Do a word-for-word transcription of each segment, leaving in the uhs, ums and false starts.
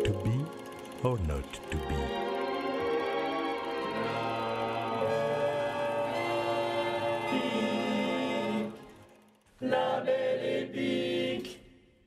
to be or not to be. La belle épique.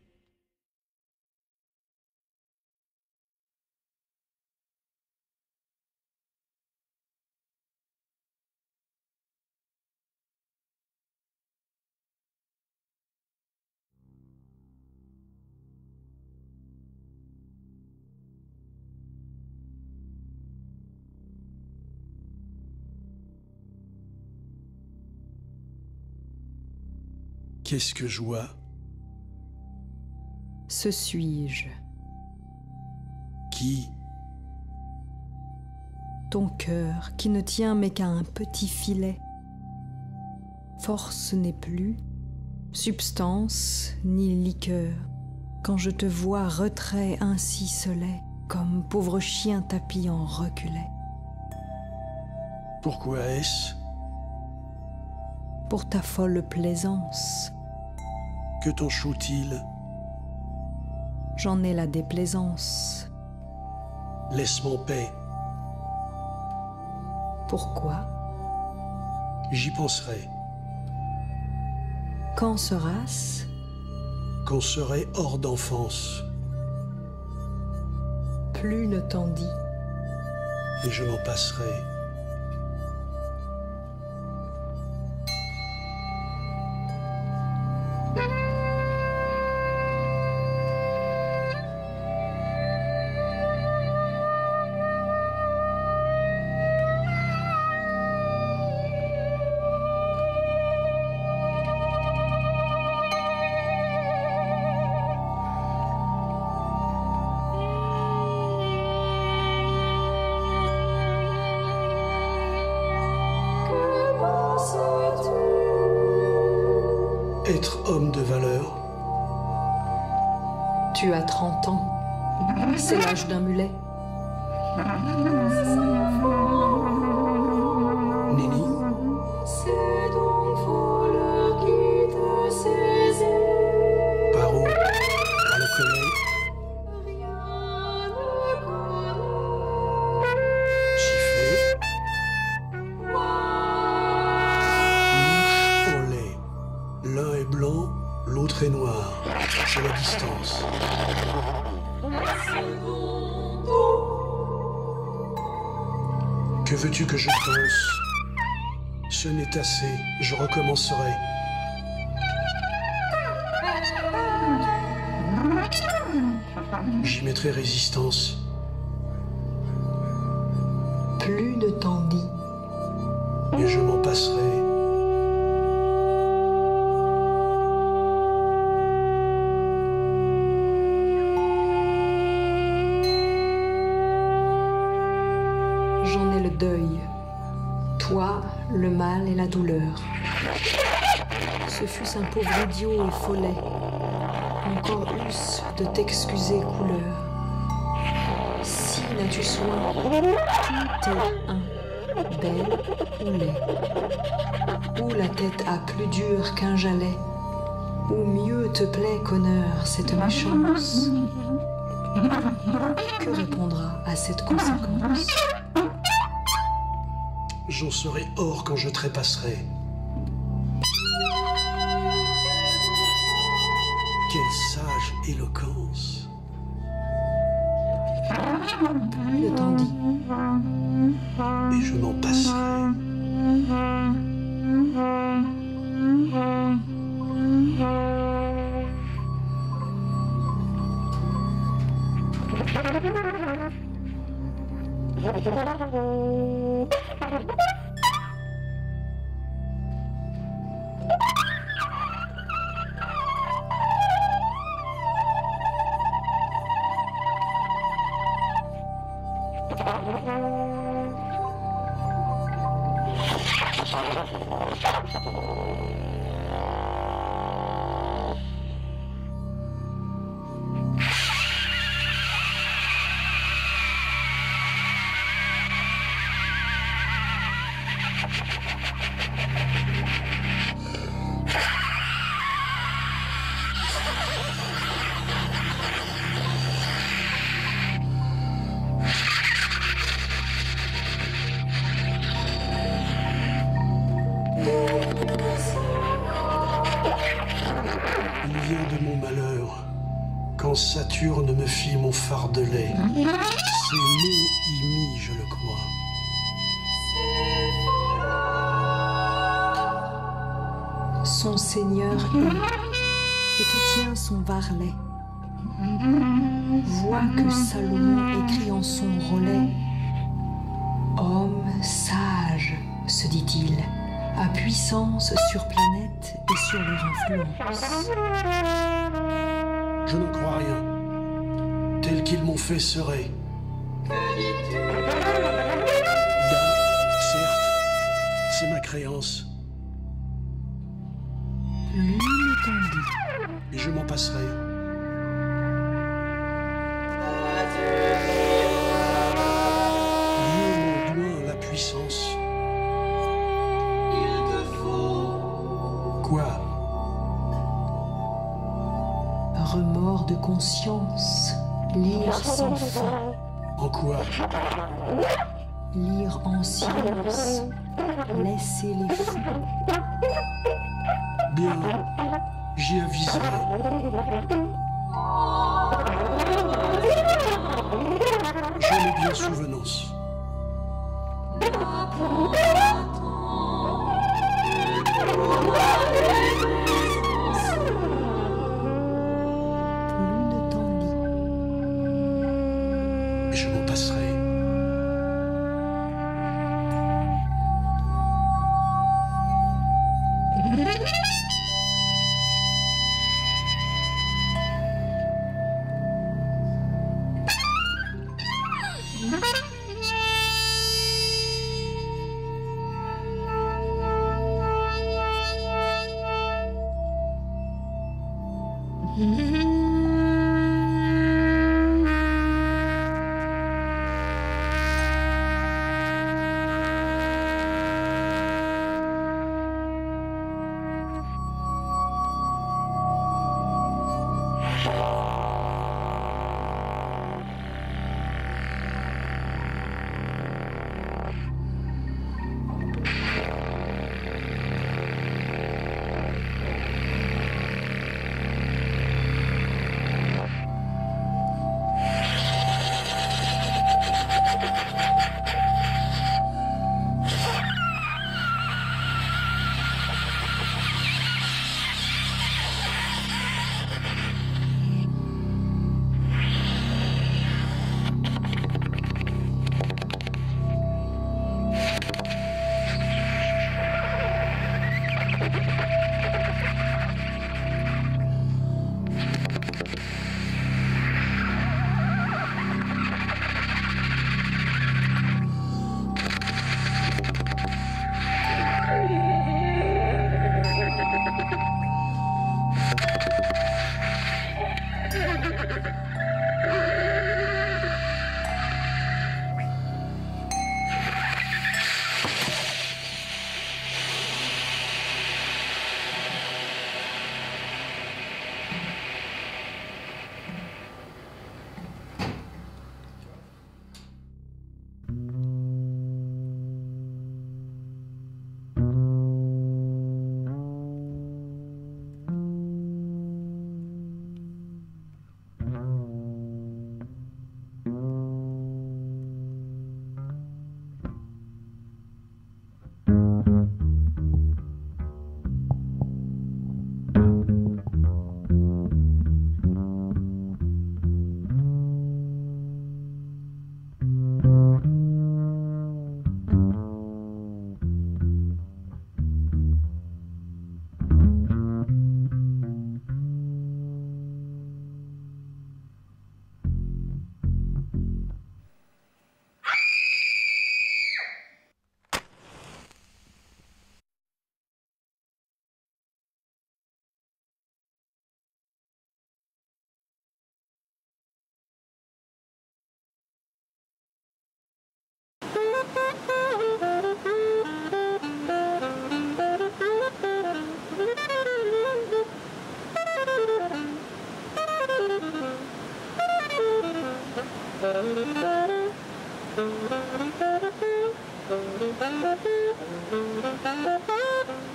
Qu'est-ce que je vois? Ce suis-je. Qui? Ton cœur qui ne tient mais qu'à un petit filet. Force n'est plus, substance ni liqueur, quand je te vois retrait ainsi selet, comme pauvre chien tapi en reculé. Pourquoi est-ce? Pour ta folle plaisance. Que t'en choue-t-il? J'en ai la déplaisance. Laisse-moi en paix. Pourquoi? J'y penserai. Quand sera-ce? Qu'on serait hors d'enfance. Plus ne t'en dit. Et je m'en passerai. Être homme de valeur. Tu as trente ans. C'est l'âge d'un mulet. Nini? C'est donc voleur qui te saisit. Par où? Par le collet? Rien ne connaît. Chiffré? Mouche au lait. L'un est blanc, l'autre est noir. C'est la distance. Que veux-tu que je pense? Ce n'est assez, je recommencerai. J'y mettrai résistance. Plus ne t'en dit. Et je m'en passerai. J'en ai le deuil. Toi, le mal et la douleur. Ce fût un pauvre idiot et follet. Encore eusse de t'excuser couleur. Si n'as-tu soin, tout est un, belle ou laid. Ou la tête a plus dur qu'un jalet, ou mieux te plaît qu'honneur cette méchance. Que répondra à cette conséquence? J'en serai hors quand je trépasserai. Quelle sage éloquence! Plus ne t'en dit. Et je m'en passerai. quand Saturne me fit mon fardelet. C'est mon Imi, je le crois. Son seigneur est, et te tient son varlet. Vois que Salomon écrit en son relais. Homme sage, se dit-il, à puissance sur planète et sur leur influence. Je n'en crois rien. Tel qu'ils m'ont fait serait. Da, certes, c'est ma créance. Lui m'étendit. Et je m'en passerai. Dieu m'en doit la puissance. Il te faut Quoi? Remords de conscience, lire sans fin, En quoi? lire en silence, laisser les fous. Bien, j'y aviserai. J'en ai bien souvenance. Plus ne tendit. Et je m'en passerai.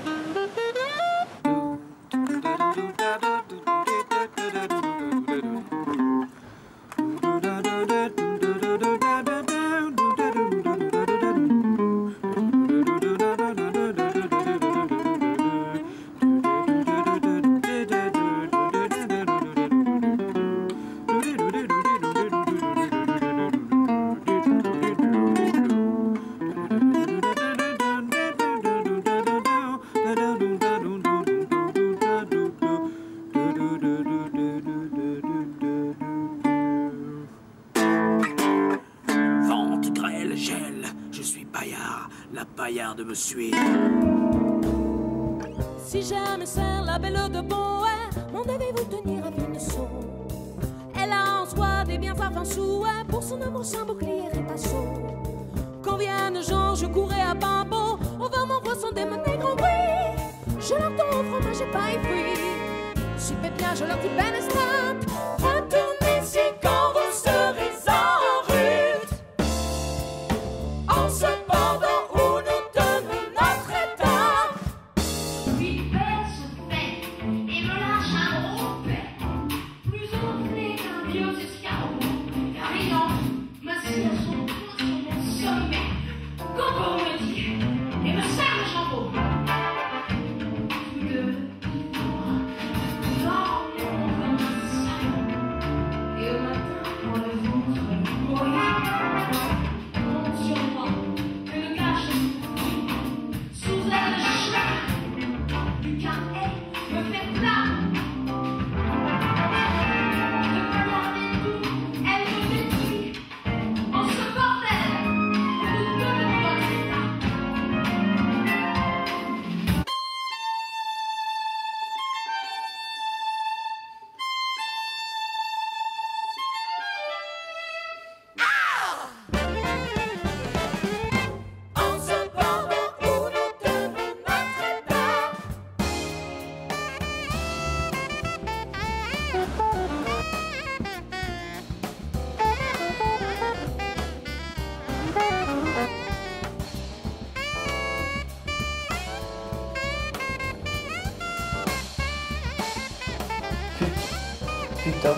Do la paillarde me suit. Si jamais c'est la belle de Bohème, m'en devez-vous tenir à Vinceau. Elle a en soi des biens avant souhait, pour son amour sans bouclier et passeau. Quand viennent Jean, je courais à Bimbo, on va m'envoie son démoné grand bruit. Je l'entends au fromage et pas fruits. Si Pépia, je leur dis ben estate, retournez ici quand vous serez en route. En ce pendant où nous tenons notre état. Une belle se fait et me lâche un gros père. Plus entraîné qu'un vieux escargot. Car il entre, m'assied à son cou sur mon sommet. Coco me dit, et me sert le jambon. Tous deux, moi, dormons comme un salaud. Et au matin, quand le ventre me brûle, monte sur moi, que le cache sous elle de chemin. Du carnet me fait plat. De paillarder tout, elle me détruit. En ce bordel, nous donnons notre état. En ce pendant où nous tenons notre état. Putain.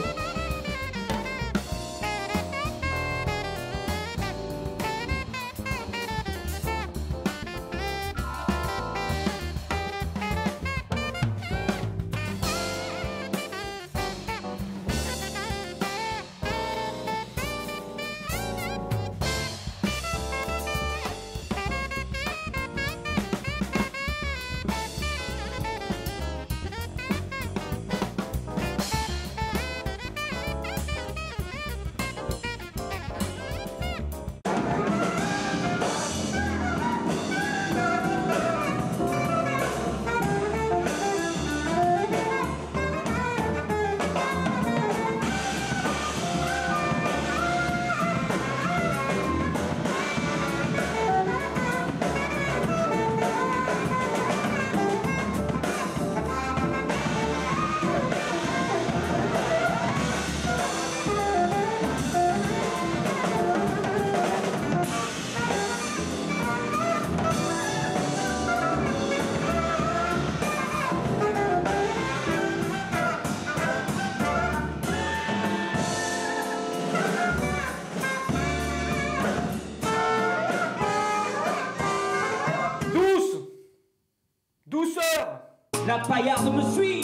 Douce! Douceur! La paillarde me suit!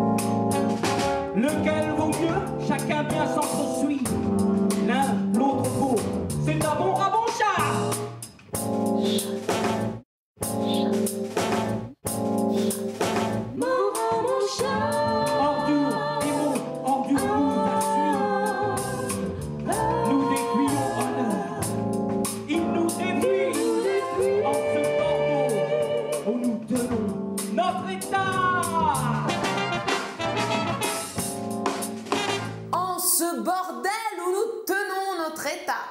Lequel vaut mieux? Chacun bien s'entre-suit. L'un, l'autre vaut. C'est un bon rabonchard! Mon rabonchard. Ordure et mot, ordure nous la suit. Nous décuillons honneur. Il nous défuit. En ce corbeau où nous tenons notre état. En ce bordel où nous tenons notre état.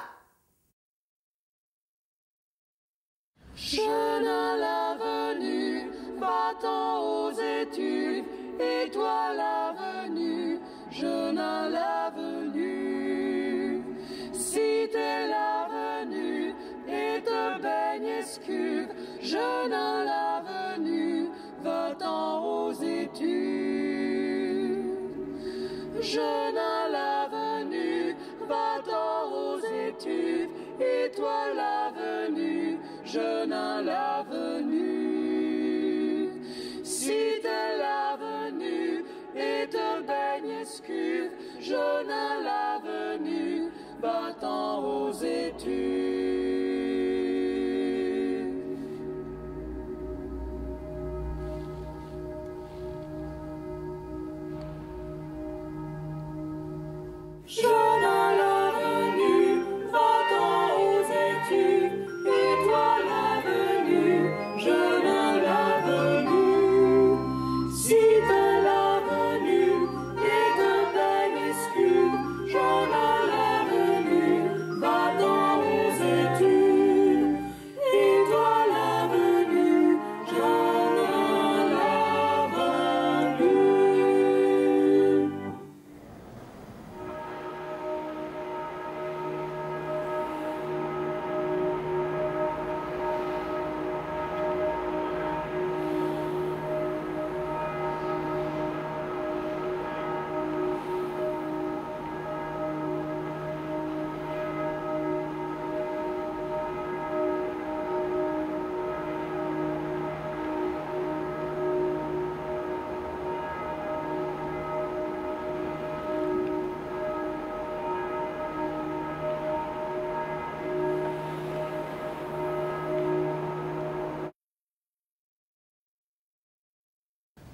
Jeune à l'avenue, va-t'en aux études, et toi l'avenue, jeune à l'avenue. Si t'es l'avenue et te baigne escuve, jeune à l'avenue, va-t'en aux études. Jeune à l'avenue, va-t'en aux études, et toi l'avenue, jeune à l'avenue. Si t'es l'avenue et te baigne escuve, jeune à l'avenue, va-t'en aux études. Jeune à l'avenue, va-t'en aux études, et toi l'avenue.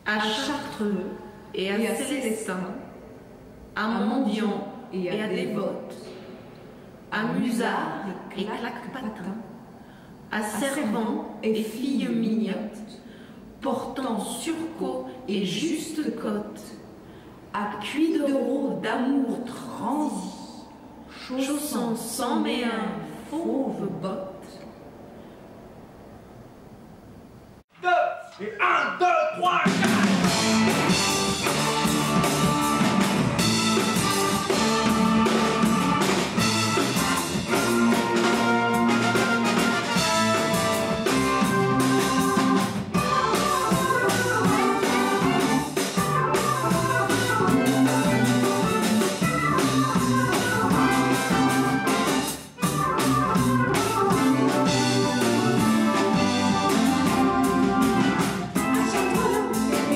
à Chartreux et à Célestin, à Mendiant et à Dévote, à Musard et Claquepatin, à Servant et Fille Mignotte, portant surcot et juste côte, à Cuidereau d'amour transi, chaussant cent méun fauve botte. Et un, deux, trois, quatre. À Chartreux,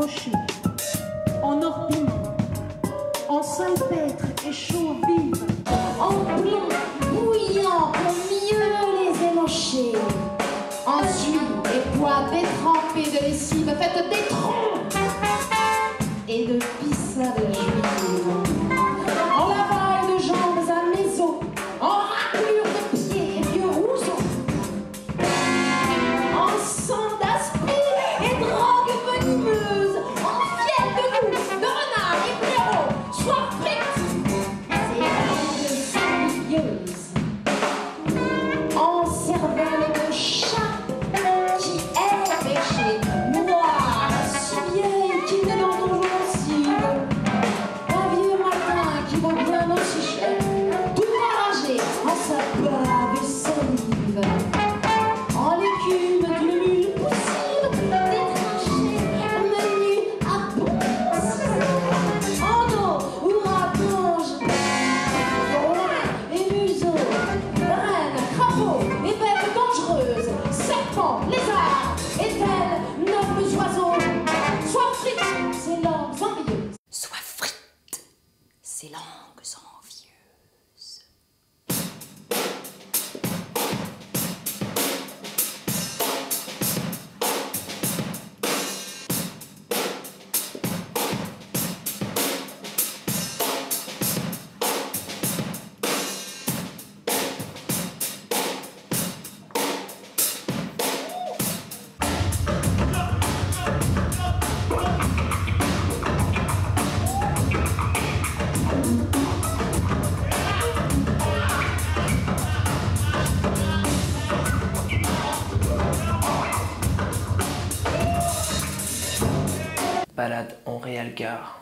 rocher, en or piment, en salpêtre et chaux vive, En plomb bouillant pour mieux les émocher. Ensuite, des pois détrempés de lessive faite d'étron et de pissade juive. En lavage de jambes à méso, en raclure de pieds et vieux rousseaux. En sang d'aspire et drogue venimeuse, en fiel de loup, de renard et blaireau, soif frites, c'est envieuses. En cervelle de chat qui est pêché, noir, si vieille qu'il n'est dans ton gencive. Un vieux matin qui va bien aussi cher, tout enragé en sa bave et salive. En l'écume d'une mule poussive, détranchée, menue à ponce. En eau ou à plonge, frelons et museaux, rennes, crapauds et bêtes dangereuses, serpents, lézards et tels nobles oiseaux. Sois frites, ces langues envieuses. Sois frites, ces langues envieuses. Balade en Réal Gare.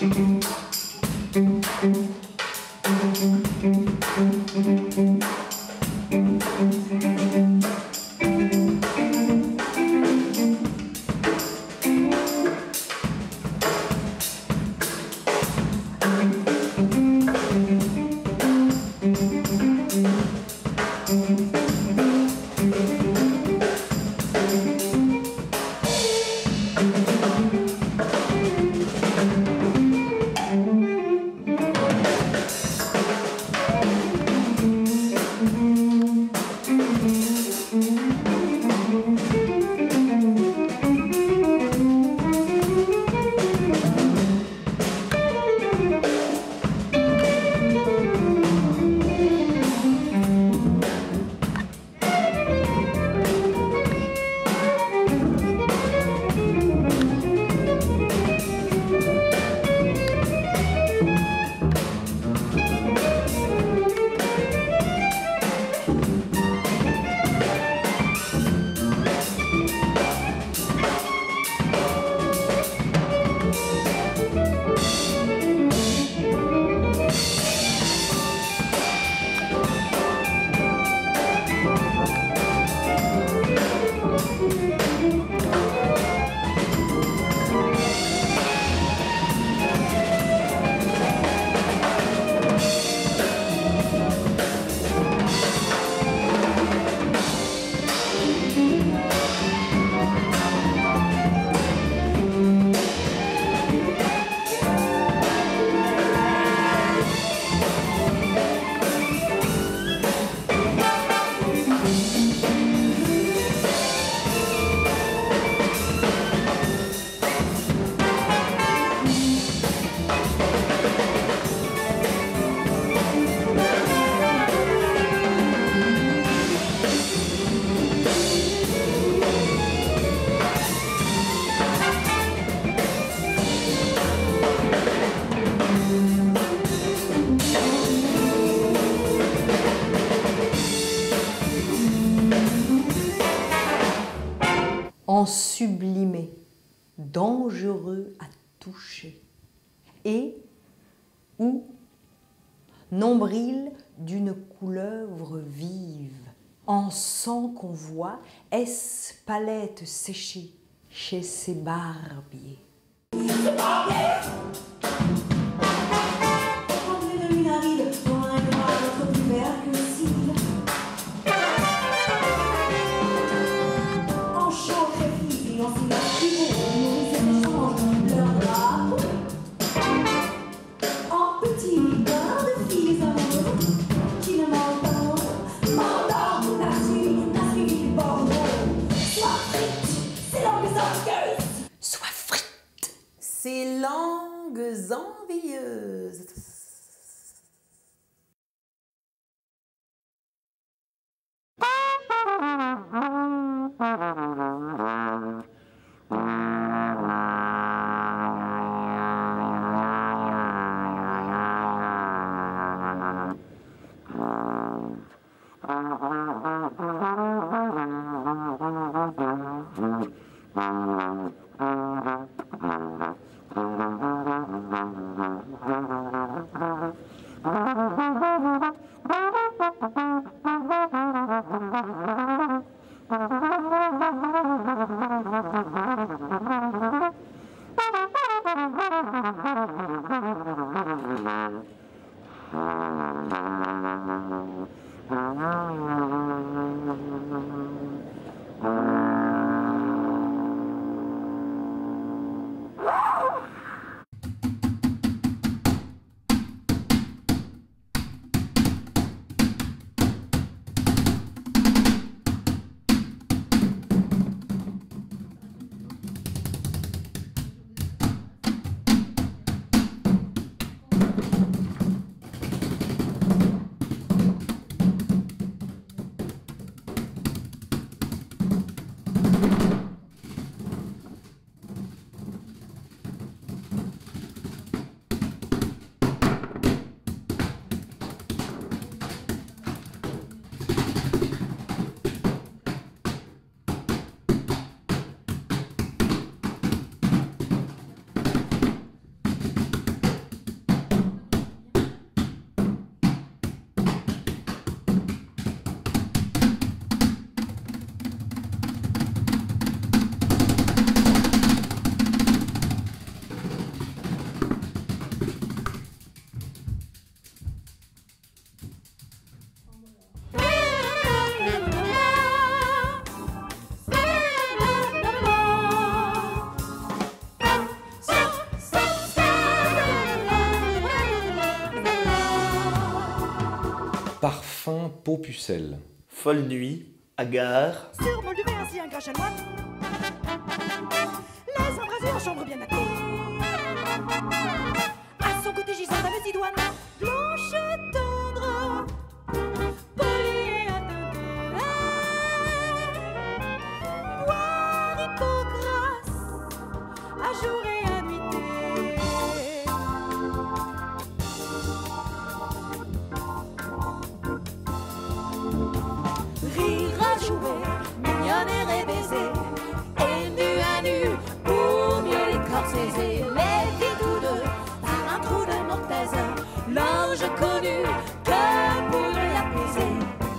En sublimé, dangereux à toucher, et ou nombril d'une couleuvre vive, en sang qu'on voit, est-ce palette séchée chez ces barbiers. En chaud, très vif et en silence, langues envieuses. Parfum peau pucelle. Folle nuit, hagard. Sur mon duvet ainsi un gras chanoine. Les embrasures, chambre bien à À son côté gisant la Mésidoine. Blanche tendre, polie et attendue. Boire hypocras, à jour et à nuitée. Rire à jouer, mignonne et rébaiser, et nu à nu, pour mieux les corps saisir, les pieds tous deux, par un trou de mortaise, l'ange connu, que pour l'apaiser.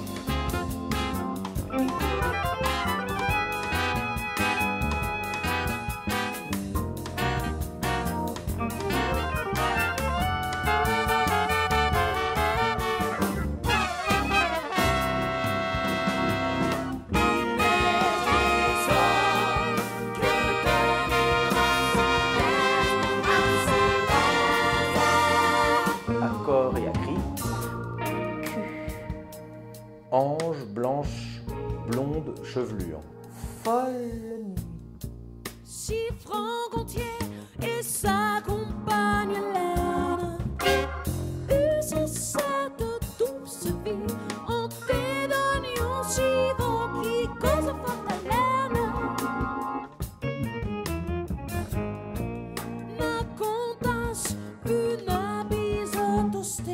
Ange, blanche, blonde, chevelure. Folle nuit. Chiffre gontier et sa compagne Hélène eussent cette douce vie en d'oignons suivants qui causent fort haleine. La comtesse une bise toastée.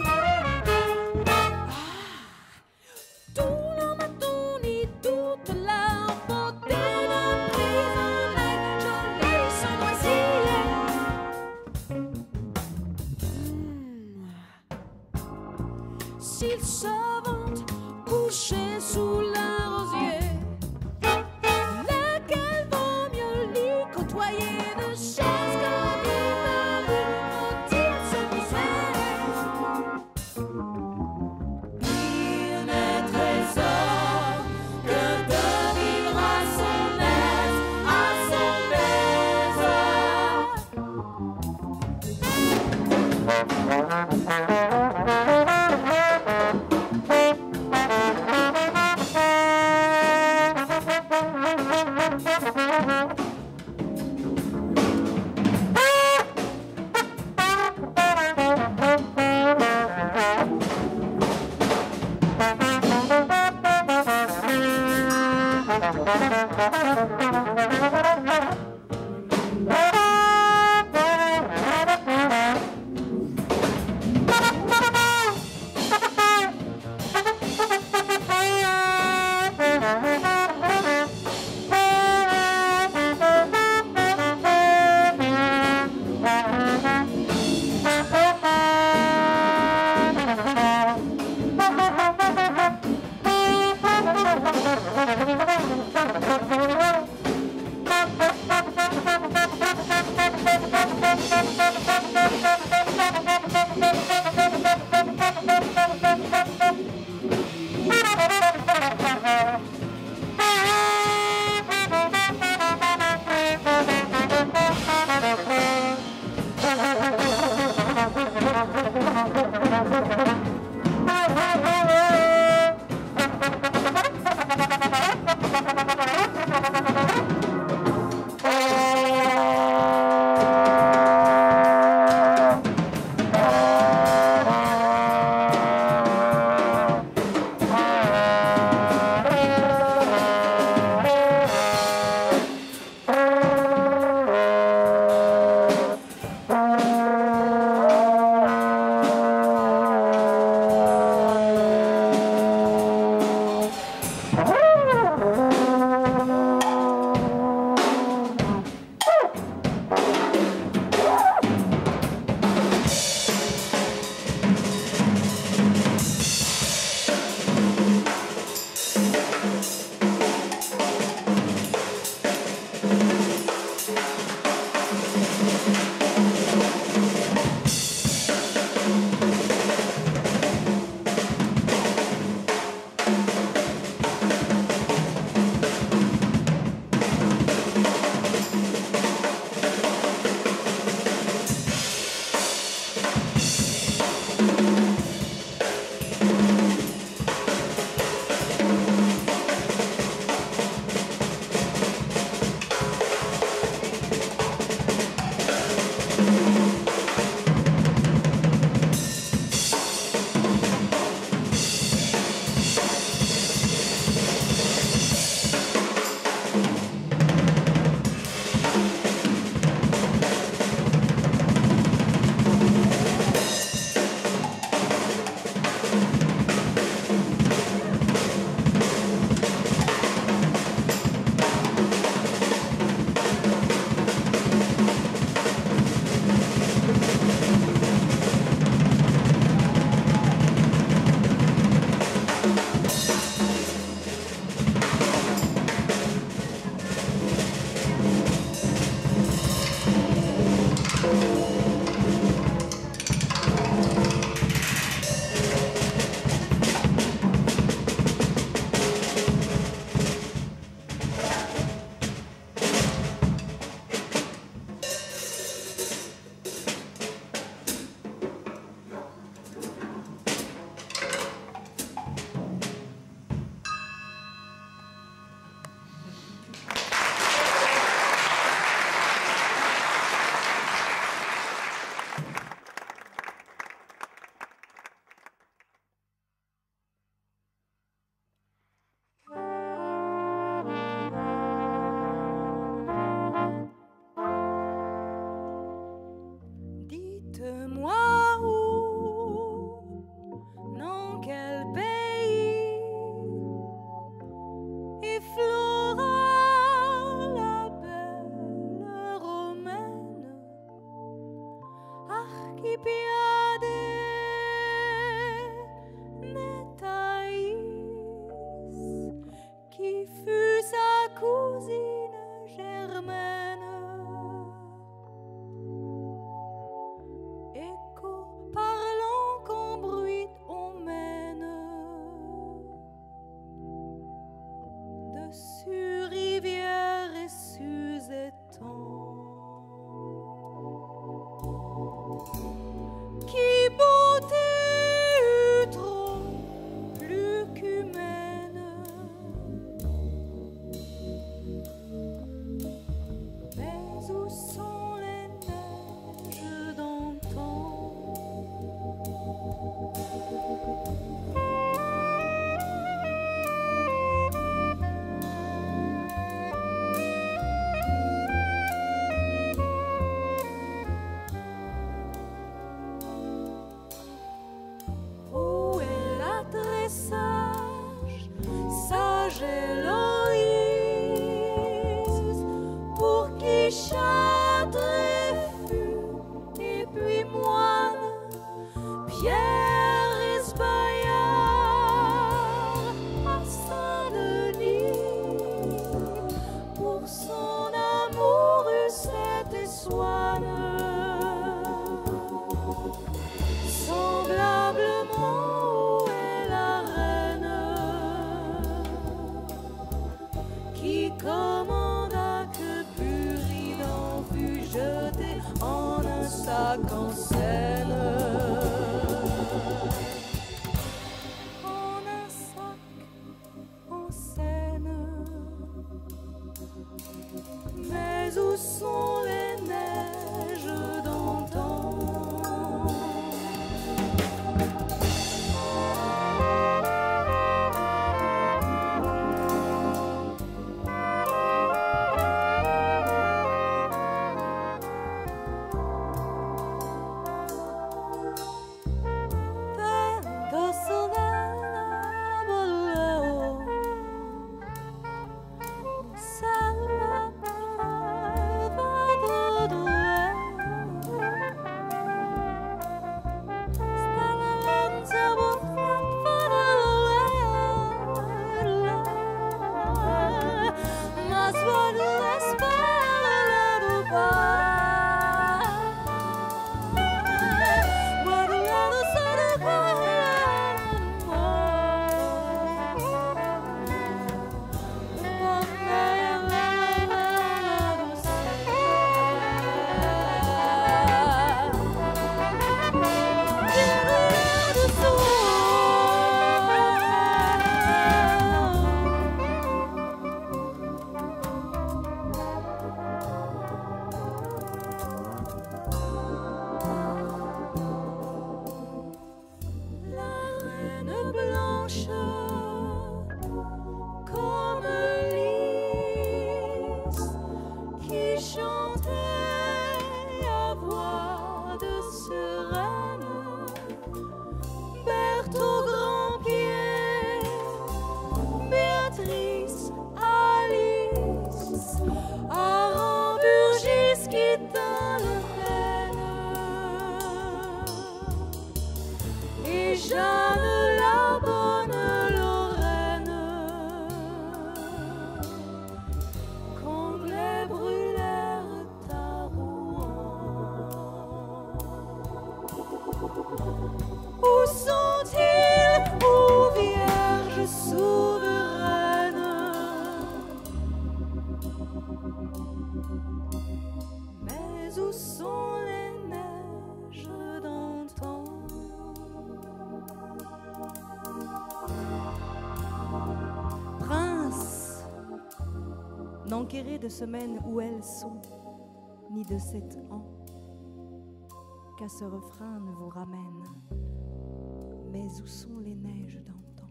Tout le matin ni toute la beauté de prisonnier, jolie sans noisiller. Mmh. S'il se vante couché sous la rosier, lequel vaut mieux l'y côtoyer de chaises que d'une vie faut-il se pousser? Il n'est trésor que de vivre à son aise, à son baiser. chi piade ne Thaïs, qui fut sa cousine germaine. Écho parlant qu'en bruit on mène dessus rivière et sus étangs. Qui beauté eut trop plus qu'humaine, mais où sont les neiges d'antan? Où est la très sage, sage Héloïse, pour qui châtre fut et puis moine, Pierre Espaillard à Saint-Denis, pour son amour eut cette soine. Semblablement, où est la reine qui commanda que Buridan fût jeté en un sac en Seine? En un sac en Seine. Mais où sont les neiges d'antan? Comme lys qui chantait à voix de sereine, Berthaud Grand-Pied, Béatrice, Alice, Aramburgis qui tint le peine, et Jeanne la bonne Lorraine, qu'Anglais brûlèrent à Rouen. Où sont-ils, ô Vierge souveraine? Mais où sont les neiges d'antan? Prince, n'enquérez de semaines où elles sont, ni de sept ans, qu'à ce refrain ne vous ramène. Mais où sont les neiges d'antan?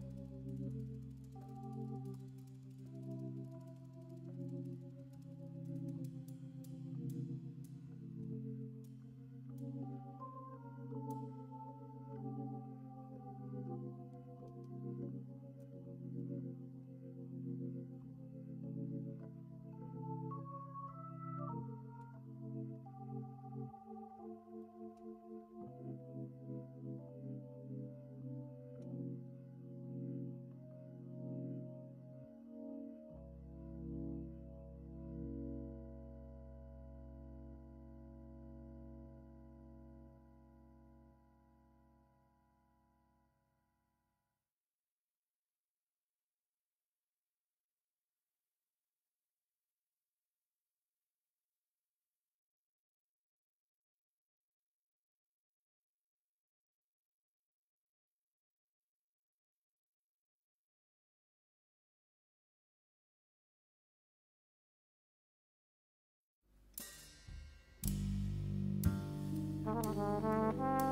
Thank you.